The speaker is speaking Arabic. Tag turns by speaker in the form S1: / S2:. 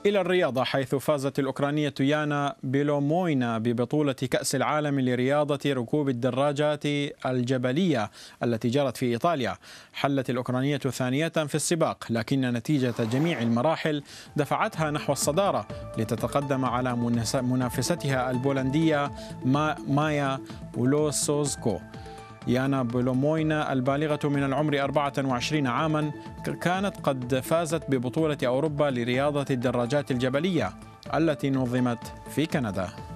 S1: إلى الرياضة، حيث فازت الأوكرانية يانا بيلوموينا ببطولة كأس العالم لرياضة ركوب الدراجات الجبلية التي جرت في إيطاليا. حلت الأوكرانية ثانية في السباق، لكن نتيجة جميع المراحل دفعتها نحو الصدارة لتتقدم على منافستها البولندية مايا ولوسوزكو. يانا بيلوموينا البالغة من العمر 24 عاما كانت قد فازت ببطولة أوروبا لرياضة الدراجات الجبلية التي نظمت في كندا.